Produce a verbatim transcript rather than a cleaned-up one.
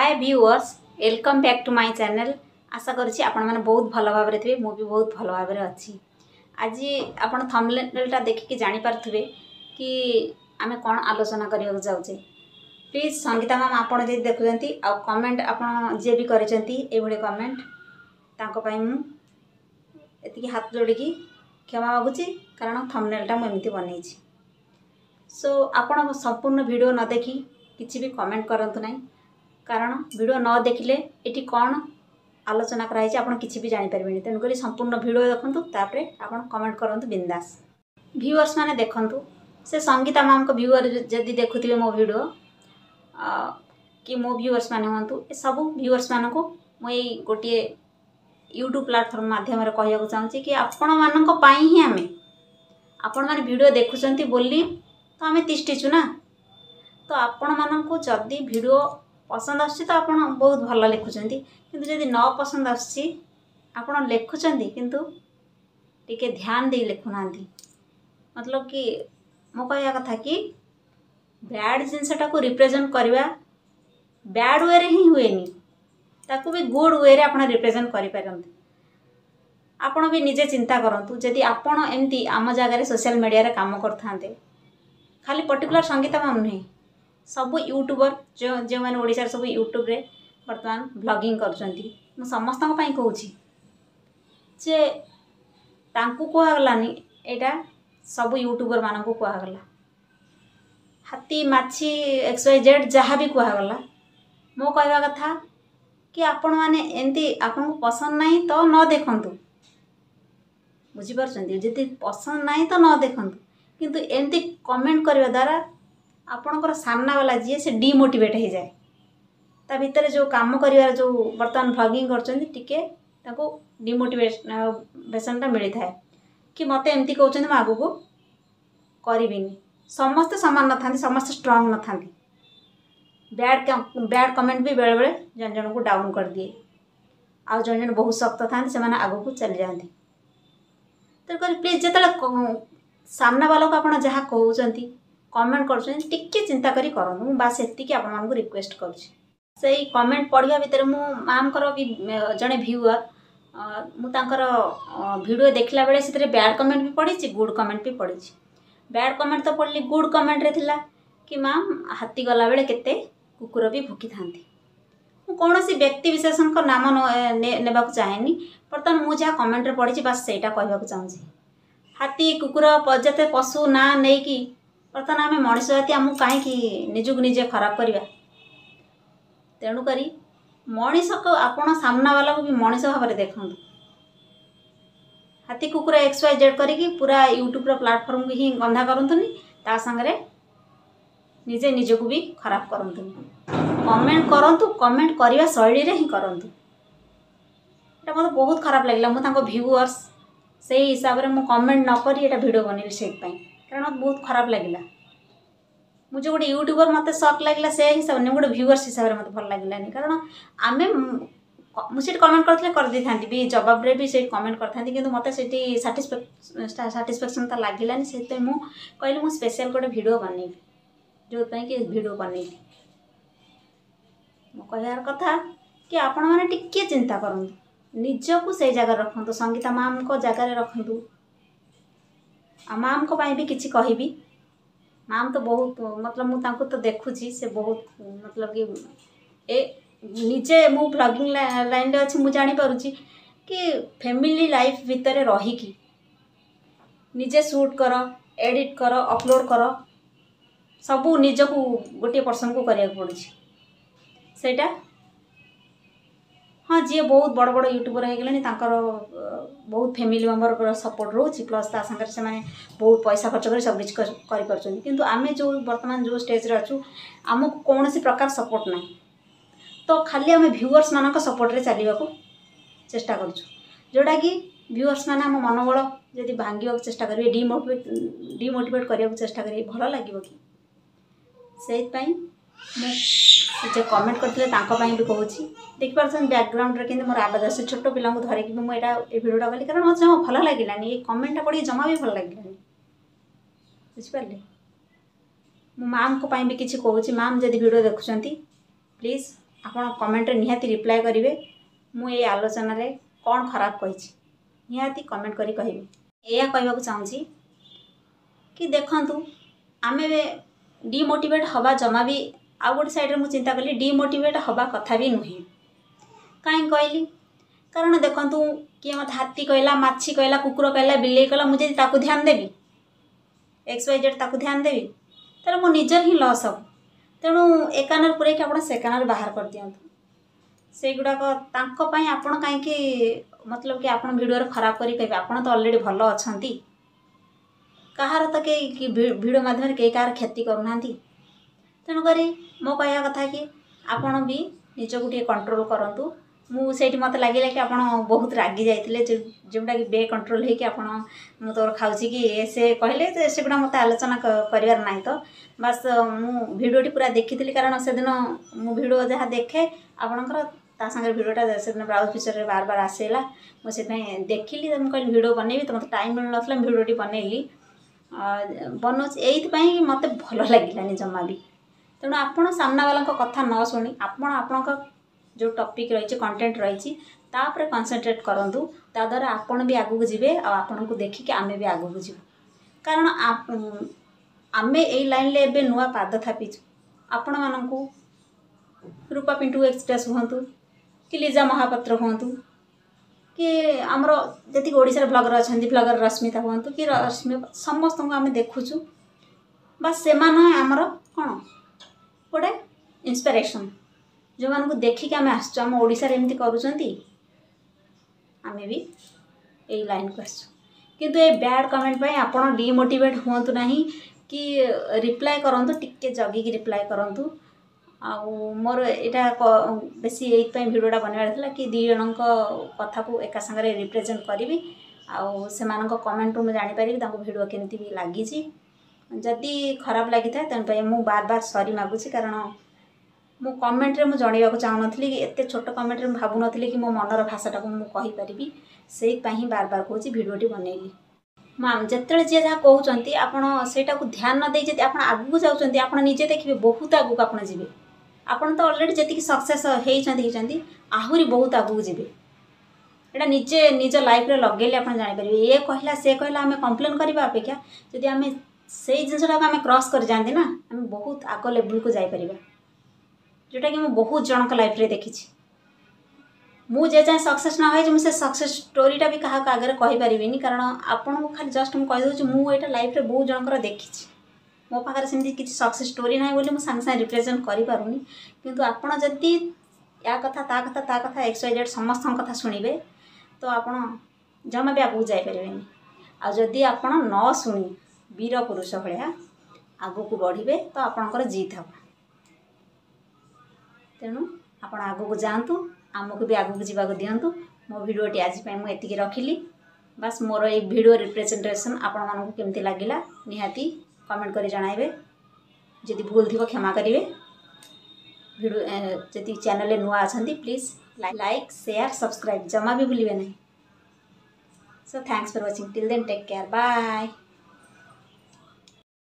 Hi viewers, welcome back to my channel. आशा करुँची आपण मैंने बहुत भल भाव थे, मु भी बहुत भल भाव अच्छी। आज आप थंबनेलटा देखिकी जानीपारे कि आम कौन आलोचना करने जाऊे। प्लीज संगीता मैम आप देखुं आ कमेंट आप जी भी कर कमेंट तांको मुझे हाथ जोड़िकी क्षमा मागुची, कारण थंबनेलटा मुझे बनई। सो आपण संपूर्ण वीडियो न देखी किसी भी कमेंट करंतु नहीं, कारण वीडियो न देखिले एटी कौन आलोचना कराई आप किसी भी जानीपारे। तेणुक संपूर्ण वीडियो देखूँ, तापर आप कमेंट करूँ बिंदास। व्यूअर्स मैंने देखूँ से संगीता मैम को व्यूअर जदि देखुए मो वीडियो आ, कि मो व्यूअर्स मैंने हूँ सब व्यूअर्स मान को मुझे गोटे यूट्यूब प्लेटफॉर्म माध्यम कहूँ चाहूँगी कि आपण मानी ही आम आपण मैंने वीडियो देखुंत बोली तो आम तिष्ठिचु ना। तो आपण मानू जदि वीडियो पसंद आसी तो आप बहुत भल लिखुंट, किंतु जदि न पसंद आसी आपण लिखुंट किंतु टिके ध्यान दे लिखुना। मतलब कि मो कहया कथा कि बैड जिनसटा को रिप्रेजेंट करवा बैड वे रे ही हुएनी, ताकू भी गुड वे रे आपण रिप्रेजेंट करि पारंती। आपण भी निजे चिंता करंतु जदि आपण एमती आम जगह सोशल मीडिया रे काम करथांते, खाली पर्टिकुलर संगीता मैम नहीं, सब यूट्यूबर जो जो मैंने ओडिशा सब यूट्यूब रे वर्तमान ब्लॉगिंग करछंती, मु समस्त कहूँ जे तांकू कहगलानी एटा सब यूट्यूबर मान को कहगला। हाथी माछी एक्स वाई जेड जहाँ भी कहगला, मो कहवा कथा कि आपण मैंने एमती आपन को पसंद नहीं तो न देखंतु। बुझीपार जदि पसंद नहीं तो न देखंतु, किंतु एमती कमेंट करने द्वारा आपणकर सामना वाला जी से डिमोटिवेट हो जाए। ता भितर जो काम कर जो बर्तमान व्लॉगिंग कर डिमोटिवेशनटा मिलता है कि मत एमती कहते हैं आगू को करी। समस्ते सामान न था, समस्ते स्ट्रांग न था। बैड बैड कमेंट भी बेले बेले जन जन को डाउन कर दिए, आ जन जन बहुत शक्त था से आगू को चली जाती। तो प्लीज जो सामना वाला को आप जहाँ कहते कमेंट कर चिंता करी करूँ, बास एति आपको रिक्वेस्ट करुँच। से कमेंट पढ़ा भितर मु मैम को भी जड़े व्यूअर मुझर वीडियो देखला बेले से बैड कमेंट भी पढ़ी, गुड कमेंट भी पढ़ी। बैड कमेंट तो पढ़ली, गुड कमेंट रे थिला कि मैम हाथी गला बेले केते कुकुर भी भुकी थांती। कौन सी व्यक्ति विशेष नाम ने, ने चाहेनी, बर्तमान मुझे जहाँ कमेंट रे पढ़ी बास सेटा कहवा चाहूँगी। हाथी कुकुर जते पशु ना नहीं कि बर्तमान आम मनीष जाति आमको कहीं निजुक निजे खराब करवा। तेणुक मनीष को आपण सामना वाला को भी मनीष भाव में देखूँ। हाथी कुकुर एक्स वाई जेड करी पूरा यूट्यूब प्लेटफॉर्म को ही गंधा करतुनि, ता संगे निजे निजक भी खराब करतुनि। कमेंट करंतु, कमेंट करवा शैली रे ही करंतु। एटा मत बहुत खराब लगला। मु तांको व्यूअर्स से हिसाब रे मु कमेंट न करी एटा वीडियो बनेली से कारण मत बहुत खराब लगला। मुझे गोटे यूट्यूबर मत शक लगला से हिसाब ने गोटे व्यूअर्स हिसाब से मत भल लगलानी, कारण आम मुझे कमेंट करते कर दी था भी जवाब रे भी से कमेंट करती, किंतु मत से साटिस्फैक्शन तो लगलानी। से कहली मुझे स्पेशल गोटे वीडियो बनई जो कि वीडियो बनई। मो कहार कथा कि आपण मैंने टिके चिंता करूँ, निजक से जगह रखु, संगीता मैम को जगार रखु। आ मैम को भी किसी कहबी, मैम तो बहुत मतलब मुझे तो देखुची से बहुत मतलब कि ए निजे मु ब्लॉगिंग लाइन रे अच्छी, मुझे जानी पारुची कि फैमिली लाइफ भितर रहीकि निजे शूट कर, एडिट कर, अपलोड कर, सबू निजक गोटे पर्सन को करिया पड़ी सेटा। हाँ, जी बहुत बड़ बड़ यूट्यूबर हो गले, बहुत फैमिली मेंबर सपोर्ट रोचे, प्लस ता संगे से माने बहुत पैसा खर्च कर सब किसी कर, किंतु आमे जो वर्तमान जो स्टेज रे अच्छु आमको कौन सी प्रकार सपोर्ट ना। तो खाली आम व्यूअर्स मान सपोर्ट रे चलने को चेष्टा करूँ, जोटा कि व्यूअर्स मैंने आम मनोबल जदि भांगा चेष्टा करेंगे, डिमोटिवेट डिमोटिवेट करने को चेष्टा करेंगे, भल लगे कि से कमेंट करते भी कहूँ। देखिए बैकग्राउंड रे मोर आवाज आसे, छोट पिला धरिकी मुझे भिडियोटा कली, कारण मत जमा भल लगे ये कमेंटा पढ़ी जमा भी भल लगे। बुझिपारे मु मैम को भी किसी कहूँ, मैम जदि वीडियो देखुं प्लीज आपण कमेंट रे निहाती रिप्लाई करिवे मु ए आलोचना रे कौन खराब कही निहाती कमेंट करी कहिबे। एया कहबाक चाहूँगी कि देखंतु आमे डिमोटिवेट हवा जमा भी आ गोटे साइड में चिंता कली डिमोटिवेट हवा कथा भी नुहे कहीं कहली कारण देखंतु किए मत हाथी कहला माछी कहला कुकुर कहला बिल्ली कहला मुझे ताकू ध्यान देवी एक्स वाई जेड ताकू ध्यान देवी तेरे मो निजर ही लॉस हम तेणु ए कान पूरे कि आप से कान बाहर कर दियंतु से गुड़ाक आपण कहीं मतलब कि आप भिडियो खराब करी कहे आप तो ऑलरेडी भल अच्छा कहार तो कई भिडियो माध्यम कई कहार क्षति करूना तेणुक मो कह कथा कि आपण भी निजक टे कंट्रोल करूँ मुझे मत लगे कि आप बहुत रागी जाइए जोटा कि बे कंट्रोल होगी आप तोर खाऊँ कि से कहले से गुड़ा मत आलोचना करार ना तो बस मु भिडियोटी पूरा देखी कारण से दिन मु भिडियो जहाँ देखे आपणकर ता सागर भिडियोटा से दिन ब्राउज फीचर बार बार आसेला मुझे देखिली तो मुझे भिडियो बनैबी तो मत टाइम मिल ना भिडियोटी बनैली बनाऊँ ये मत भल लगे जमा भी तेणु आपण सामना वाला कथा न शुणी आपण आपण जो टॉपिक रही कंटेंट रही तापर कंसंट्रेट करूँ ता द्वारा आपण भी आगू जीवे आपण को देखिक आमे भी आगू जीव कारण आमे ए लाइन ले एबे नुआ पाद थापीचु आपण मानू रूपा पिंटू एक्सप्रेस हूँ कि लिजा महापात्र हूँ कि आमर जी ओडिशा ब्लगर अच्छा ब्लगर रश्मिता हूँ कि रश्मि समस्त को आम देखुचु बस से आमर कौन गोटे इंस्पिरेशन जो मानू देखिक आम आसचु आम ओडिशा एमती करूँगी आम भी यही लाइन को आसचु किंतु ये बैड कमेंट पे आप डिमोटिवेट हूँ ना कि रिप्लाई करूँ टिके जगिकी रिप्लाई करूँ आ मोर यहाँ बेसी ये भिडियोटा बनवार कि दी जन कथा को एका सागर रिप्रेजेंट करी आउ से कमेंट मुझे जानीपारि भिडियो केमती भी लगी जदि खराब लगी था तेनाली मुझे बार बार सॉरी मागुची कारण मो कमेंट रे मु जणैबाकू चाहूनथली कि एते छोट कमेंट रे भाबु नथली कि मो मनर भाषाटा को मु कहि परिबी सेई पाही बार बार कहूची भिडियोटी बनैली माम जेतले जे जहा कहउचंती आपण सेटा को ध्यान न देई जति आपण आगु जाउचंती आपण निजे देखिबे बहुत आगु आपण जिवे आपण तो ऑलरेडी जति सक्सेस हेइचंती हेइचंती आहुरी बहुत आगु जिवे एटा निजे निज लाइफ रे लगेले आपण जानि परिबे ए कहला से कहला हमें कंप्लेन करबा अपेक्षा जदि हमें सेई जिंसटा को हमें क्रॉस कर जानती ना हमें बहुत आगो लेवल को जाई परिबा जोटा कि मैं बहुत जनक लाइफ रे देखी मुझे जाए सक्सेस ना हो मुझे सक्सेस स्टोरीटा भी क्या आगे कहीपरि कारण आपन को खाली जस्ट मुझे मुझे लाइफ रे बहुत जनकर देखी मो पाखे सेमती किसी सक्सेस स्टोरी ना बोली मुझे सागे रिप्रेजेंट करूनी किंतु आपड़ जदि या कथा ता कथा ता कथा एक्स वाई जेड समस्त कथा शुणिबे तो आपड़ जमा भी आगू जापरें आ जदि आपड़ न शुणी वीर पुरुष भाया आगू को बढ़े तो आपणकर जीत हम तेणु आपण आगू को जातु आमको भी आगू जावाक दिंतु मो भिडियोटी आज मुझे रखिली बस मोर ये भिडियो रिप्रेजेंटेशन आपण मानक केमती लगिला निहाती कमेंट करी जणाइबे जदि भूल थी क्षमा करेंगे भिडियो जदि चैनल नुआ अच्छा प्लीज लाइक शेयर सब्सक्राइब जमा भी भूलिए ना so thanks for watching till then take care bye.